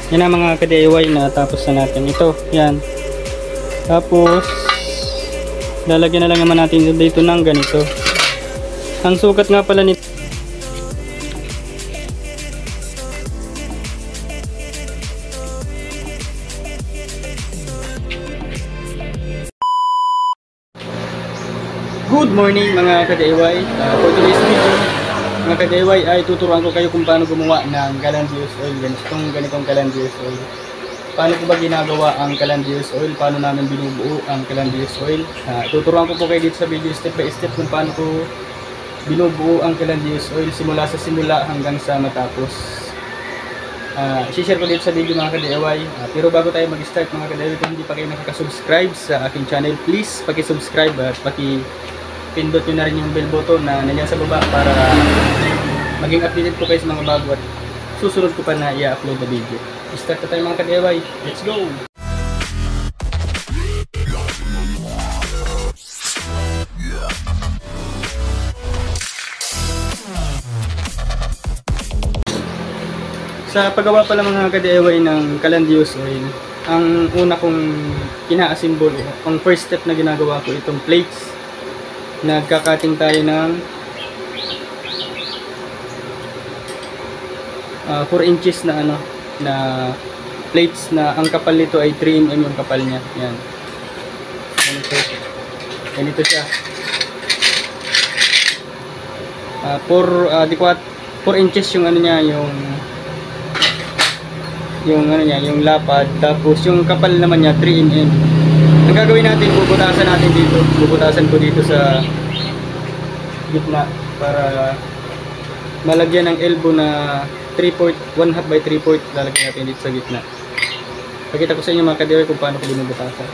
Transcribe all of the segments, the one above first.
Yan ang mga ka-DIY na tapos na natin. Ito, yan. Tapos, lalagyan na lang naman natin dito ng ganito. Ang sukat nga pala nito. Good morning mga ka-DIY. For today's video, mga ka-DIY ay tuturuan ko kayo kung paano gumawa ng calendius oil. Ganitong calendius oil. Paano ko ba ginagawa ang calendius oil? Paano namin binubuo ang calendius oil? Tuturuan ko po kayo dito sa video step by step kung paano ko binubuo ang calendius oil simula sa simula hanggang sa matapos. I-share ko dito sa video mga ka-DIY. Pero bago tayo mag-start mga ka-DIY, kung hindi pa kayo nakaka-subscribe sa aking channel, please paki-subscribe at pindot nyo na rin yung bell button na nandiyan sa baba para maging updated po kayo sa mga bago at susunod ko pa na i-upload na video. Start na tayo mga ka-DIY. Let's go! Sa paggawa pala mga ka-DIY ng calendius oil, ang una kong ina-assemble, ang first step na ginagawa ko itong plates. Nagkakating tayo ng 4 inches na na plates na ang kapal nito ay 3mm yung kapal niya. Yan. Ganito siya. 4 inches yung niya, yung lapad, tapos yung kapal naman niya 3mm. Ang gagawin natin, bubutasan ko dito sa gitna para malagyan ng elbow na 1/2 by 3/4, lalagyan natin dito sa gitna. Pakita ko sa inyo mga ka-DIY kung paano ko binubutasan.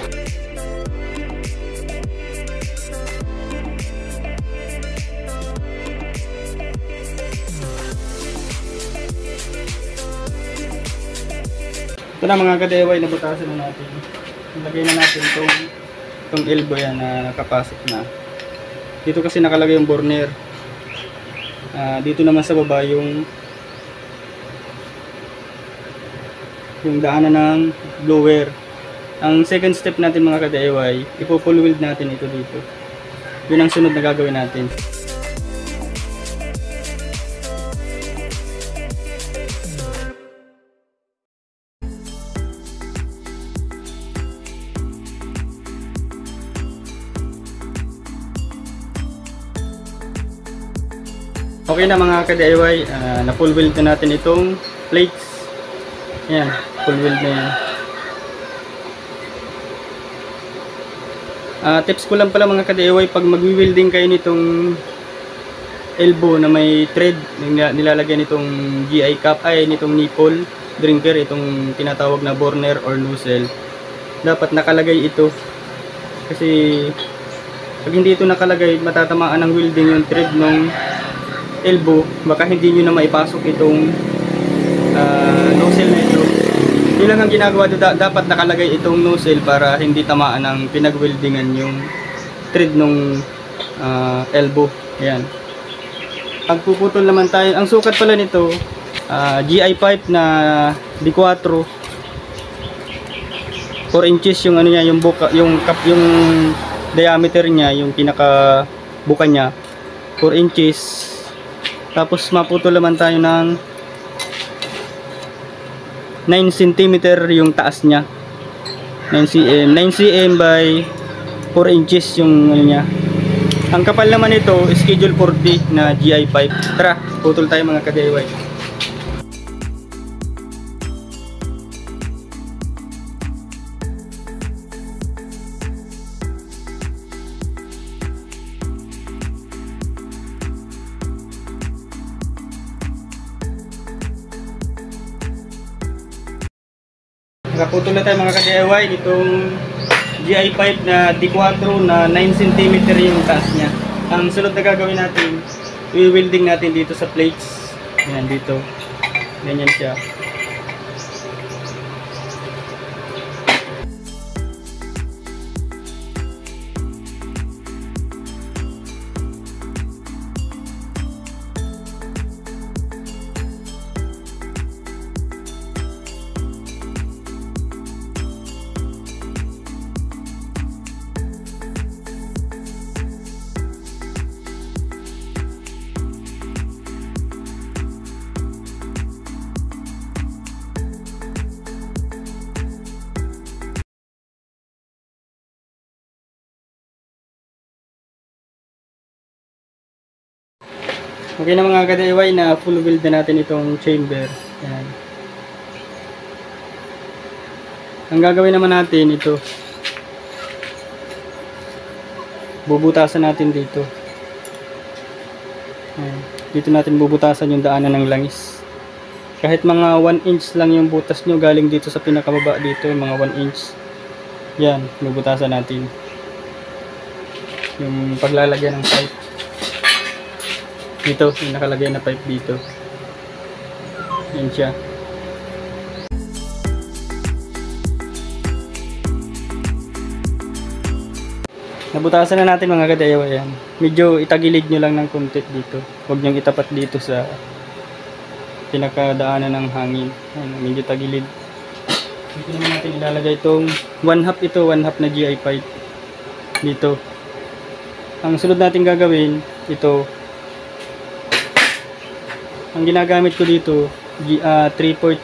Ito na mga ka-DIY, nabutasan na natin. Ilagay na natin itong elbow yan na nakapasok na. Dito kasi nakalagay yung burner. Dito naman sa baba yung daanan ng blower. Ang second step natin mga ka-DIY, ipo-full weld natin ito dito. Yun ang sunod na gagawin natin. Okay na mga ka-DIY, na full weld na natin itong plates. Yan, full weld na yan. Tips ko lang pala mga ka-DIY, pag mag-welding kayo nitong elbow na may thread, nilalagyan nitong GI cap, nitong nipple drinker, itong tinatawag na burner or nozzle, dapat nakalagay ito. Kasi pag hindi ito nakalagay, matatamaan ng welding yung thread ng elbow, baka hindi nyo na maipasok itong nozzle na ito. Yun lang ang ginagawa doon, dapat nakalagay itong nozzle para hindi tamaan ng pinag-weldingan yung thread ng elbow. Ayan. Pagpuputol naman tayo, ang sukat pala nito, GI pipe na D4, 4 inches yung niya, yung buka, yung diameter niya, yung pinaka buka niya, 4 inches. Tapos maputol naman tayo ng 9 cm yung taas niya. 9 cm by 4 inches yung niya. Ang kapal naman ito, schedule 40 na GI pipe. Tara, putol tayo mga ka-DIY. Nakaputol na tayo mga ka-DIY itong GI pipe na D4 na 9 cm yung taas niya. Ang sunod na gagawin natin, i-welding natin dito sa plates. Ayan dito. Ganyan siya. Okay na mga ka-DIY, na full weld na natin itong chamber. Yan. Ang gagawin naman natin ito, bubutasan natin dito. Yan. Dito natin bubutasan yung daanan ng langis. Kahit mga 1 inch lang yung butas nyo galing dito sa pinakababa dito, yung mga 1 inch. Yan, bubutasan natin. Yung paglalagyan ng pipe. Dito, yung nakalagay na pipe dito. Yan siya. Nabutasan na natin mga ka-DIY yan. Medyo itagilid nyo lang ng konti dito. Huwag nyo itapat dito sa pinakadaanan ng hangin. Ayan, medyo tagilid. Dito naman natin ilalagay itong 1/2 ito, 1/2 na GI pipe. Dito. Ang sunod natin gagawin, ito. Ang ginagamit ko dito, 3/4,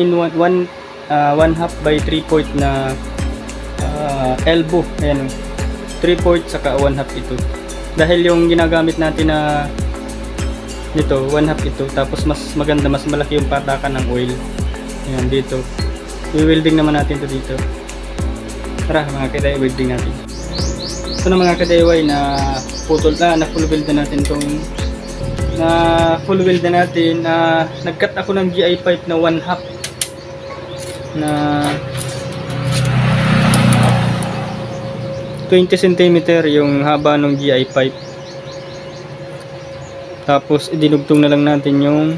1/2 by 3/4 na elbow. Ayan, 3/4 saka 1/2 ito. Dahil yung ginagamit natin na dito, 1/2 ito. Tapos mas maganda, mas malaki yung patakan ng oil. Ayan, dito. I-welding naman natin to dito. Tara mga ka-DIY, welding natin. Ito na mga ka-DIY na putol na full weld na natin itong full weld na natin. Nag-cut ako ng GI pipe na 1/2 na 20 cm yung haba ng GI pipe. Tapos idinugtong na lang natin yung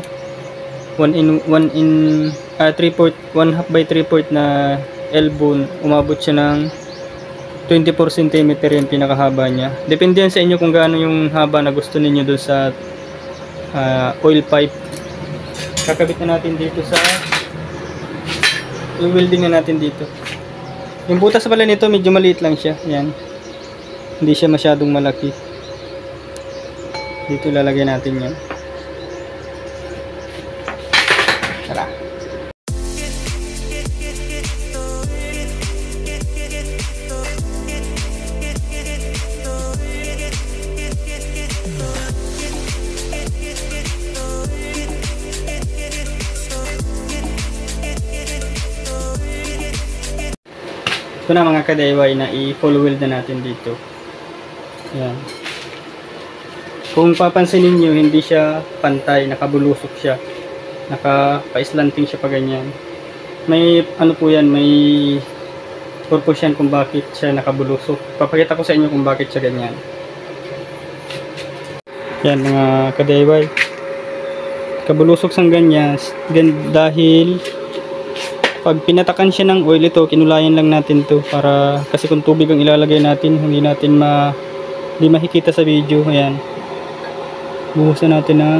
1/2 by 3/4 na elbow. Umabot siya ng 24 cm yung pinakahaba niya. Depende yan sa inyo kung gaano yung haba na gusto niyo doon sa oil pipe. Kakabit na natin dito sa i-welding na natin dito. Yung butas pala nito medyo maliit lang siya. Yan. Hindi siya masyadong malaki. Dito ilalagay natin yan. Tara. Ito na mga ka-DIY na i-full weld na natin dito. Yan. Kung papansinin nyo, hindi siya pantay, nakabulusok siya. Naka-pa-slanting siya pa ganyan. May ano po yan, may purpose yan kung bakit siya nakabulusok. Papakita ko sa inyo kung bakit siya ganyan. Yan mga ka-DIY. Kabulusok sang ganyan dahil pag pinatakan siya ng oil, ito kinulayan lang natin to para, kasi kung tubig ang ilalagay natin, hindi makikita sa video. Ayan, buhusan natin ng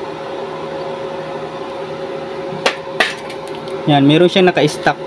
yan, meron siyang naka-stack.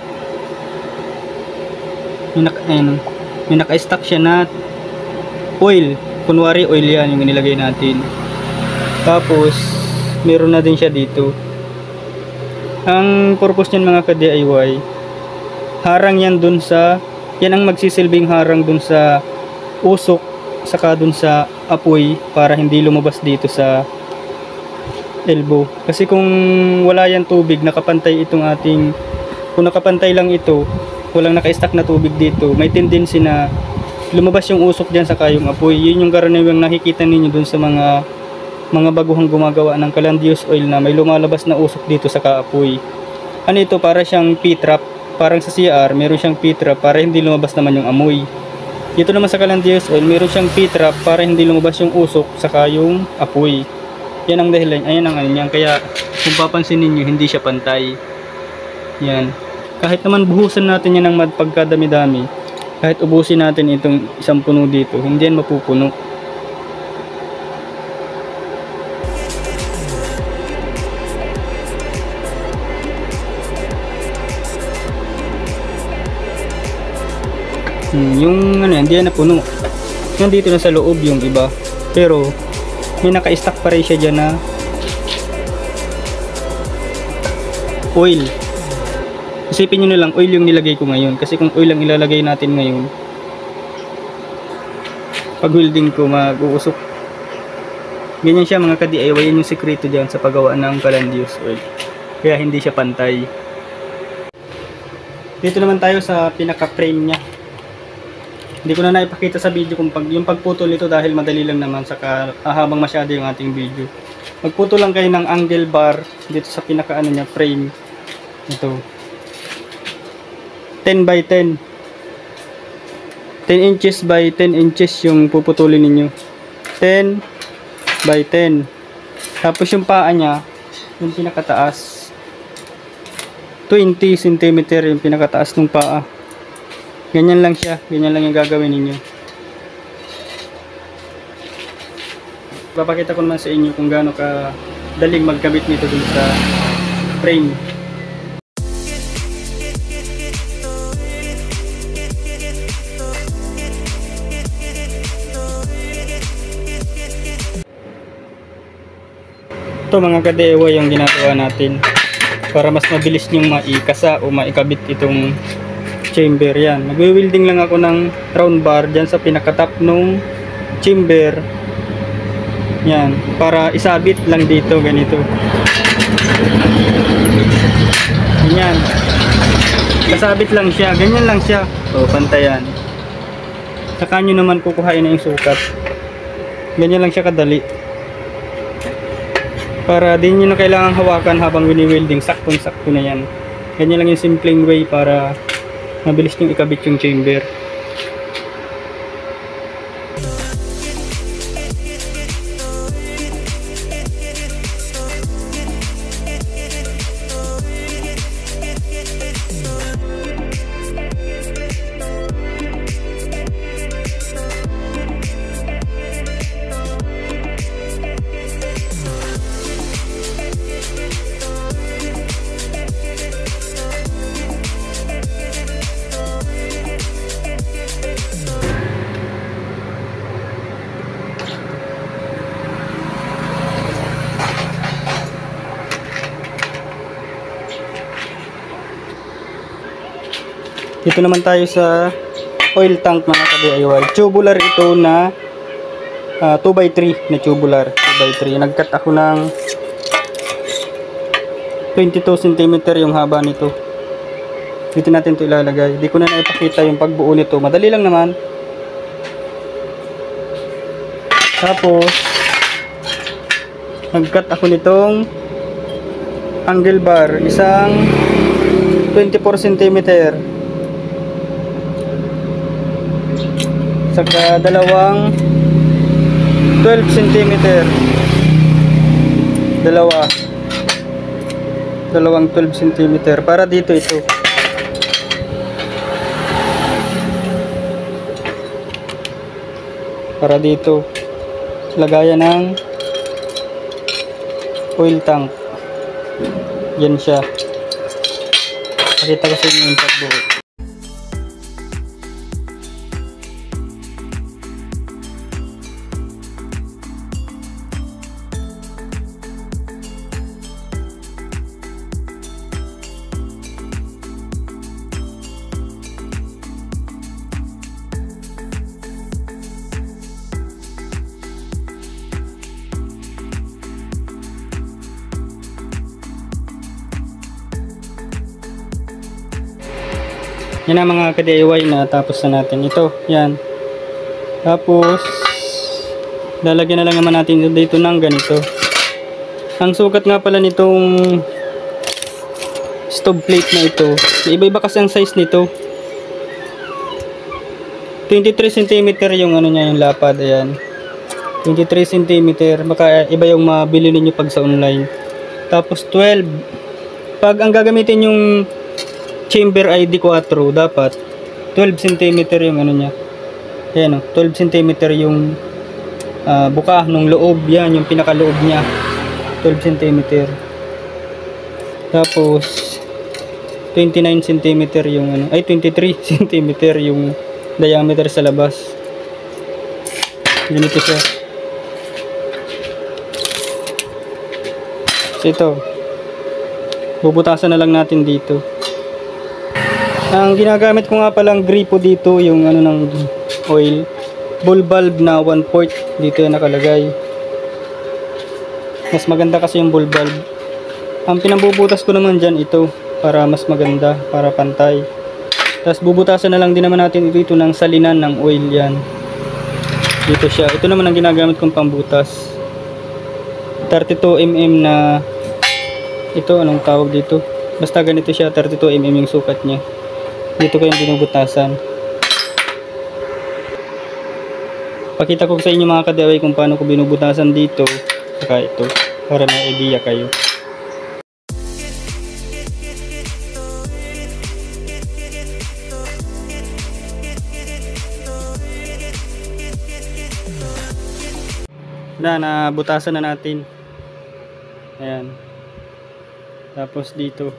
May naka-stack siya na oil, kunwari oil yan yung nilagay natin. Tapos meron na din siya dito. Ang purpose niyan mga ka-DIY, harang yan dun sa, yan ang magsisilbing harang dun sa usok saka dun sa apoy para hindi lumabas dito sa elbow. Kasi kung wala yan tubig, nakapantay itong ating, kung nakapantay lang ito, walang naka-stack na tubig dito, may tendency na lumabas yung usok dyan saka yung apoy. Yun yung karaniwang nakikita ninyo dun sa mga baguhang gumagawa ng Calandius oil na may lumalabas na usok dito sa kaapoy. Ano ito? Para siyang P-trap. Parang sa CR, meron siyang P-trap para hindi lumabas naman yung amoy. Dito naman sa Calandius oil, meron siyang P-trap para hindi lumabas yung usok saka yung apoy. Yan ang dahilan. Ayan ang ano niyan. Kaya kung papansin niyo, hindi siya pantay. Yan. Kahit naman buhusan natin yan ng pagkadami-dami, kahit ubusin natin itong isang puno dito, hindi yan mapupuno. Yung ano, hindi na puno. Yung dito na sa loob yung iba. Pero may naka-stack pa rin siya dyan na oil. Isipin nyo na lang, oil yung nilagay ko ngayon. Kasi kung oil ang ilalagay natin ngayon, pag welding ko mag-uusok. Ganyan siya mga ka-DIY, yan yung sekreto dyan sa paggawa ng Calandius oil. Kaya hindi siya pantay. Dito naman tayo sa pinaka-frame niya. Hindi ko na naipakita sa video kung yung pagputol nito dahil madali lang naman saka habang masyado yung ating video. Magputol lang kayo ng angle bar dito sa pinaka niya, frame. Ito. 10 by 10. 10 inches by 10 inches yung puputulin ninyo. 10 by 10. Tapos yung paa niya, yung pinakataas, 20 cm yung pinakataas ng paa. Ganyan lang siya, ganyan lang yung gagawin ninyo. Papakita ko naman sa inyo kung gaano ka daling magkabit nito dun sa frame. Ito mga ka-DIY yung ginagawa natin para mas mabilis nyong maikasa o maikabit itong chamber. Yan, magwi-welding lang ako ng round bar dyan sa pinakatop nung chamber. Yan, para isabit lang dito ganito. Ganyan, kasabit lang siya, ganyan lang siya. So pantayan, saka nyo naman kukuhain na yung sukat. Ganyan lang siya kadali, para di nyo na kailangan hawakan habang wini-welding. Saktong-sakto na yan. Ganyan lang yung simpleng way para mabilis nyo ikabit yung chamber. Dito naman tayo sa oil tank mga ka-DIY. Tubular ito na 2x3 na tubular. 2x3. Nag-cut ako ng 22 cm yung haba nito. Dito natin ito ilalagay. Di ko na naipakita yung pagbuo nito. Madali lang naman. Tapos nag-cut ako nitong angle bar. Isang 24 cm. Saka dalawang 12 cm. Dalawang 12 cm para dito ito. Para dito lagayan ng oil tank. Yan siya. Pakita ko sa inyo yung pagbuo. Yan ang mga ka-DIY na tapos na natin. Ito, yan. Tapos, lalagyan na lang naman natin dito ng ganito. Ang sukat nga pala nitong stove plate na ito, iba-iba kasi ang size nito. 23 cm yung ano niya, yung lapad. Ayan. 23 cm. Baka iba yung mabili ninyo pag sa online. Tapos 12. Pag ang gagamitin yung chamber ID 4, dapat 12 cm yung ano niya. Ayan o, 12 cm yung buka ng loob. Yan, yung pinakaloob niya. 12 cm. Tapos 29 cm yung ano, ay 23 cm yung diameter sa labas. Ganito siya. So ito, bubutasan na lang natin dito. Ang ginagamit ko nga palang gripo dito, yung ano ng oil, ball valve na 1/4 dito yung nakalagay. Mas maganda kasi yung ball valve. Ang pinambubutas ko naman dyan ito para mas maganda, para pantay. Tapos bubutasan na lang din naman natin ito ng salinan ng oil yan. Dito siya. Ito naman ang ginagamit kong pambutas. 32mm na ito, anong tawag dito? Basta ganito siya, 32mm yung sukat niya. Dito ko yung binubutasan. Pakita ko sa inyo mga ka-DIY kung paano ko binubutasan dito. Saka ito, para may idea kayo. Nabutasan na natin. Ayan. Tapos dito.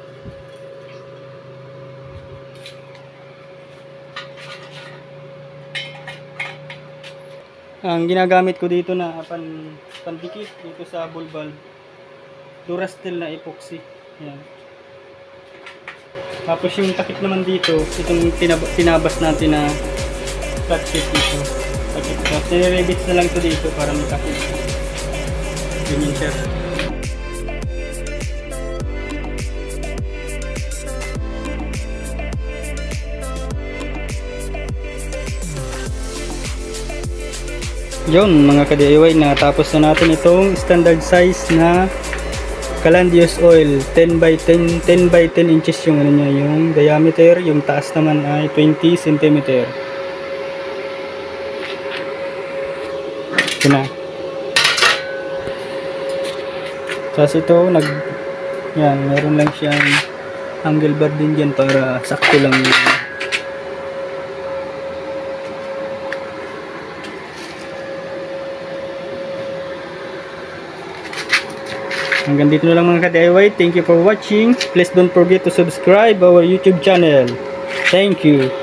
Ang ginagamit ko dito na pandikit dito sa ball valve. Durastil na epoxy. Ayan. Tapos yung takip naman dito, itong tinabas natin na flat sheet dito. Nire-rebits na lang ito dito para may takip. Ganyan siya. Yun mga ka-DIY, natapos na natin itong standard size na Calandios oil. 10x10 inches yung ano niya, yung diameter. Yung taas naman ay 20 cm. Ito na. Tapos ito, yan, meron lang siyang angle bar din dyan para sakto lang yun. Hanggang dito na lang mga ka-DIY. Thank you for watching. Please don't forget to subscribe our YouTube channel. Thank you.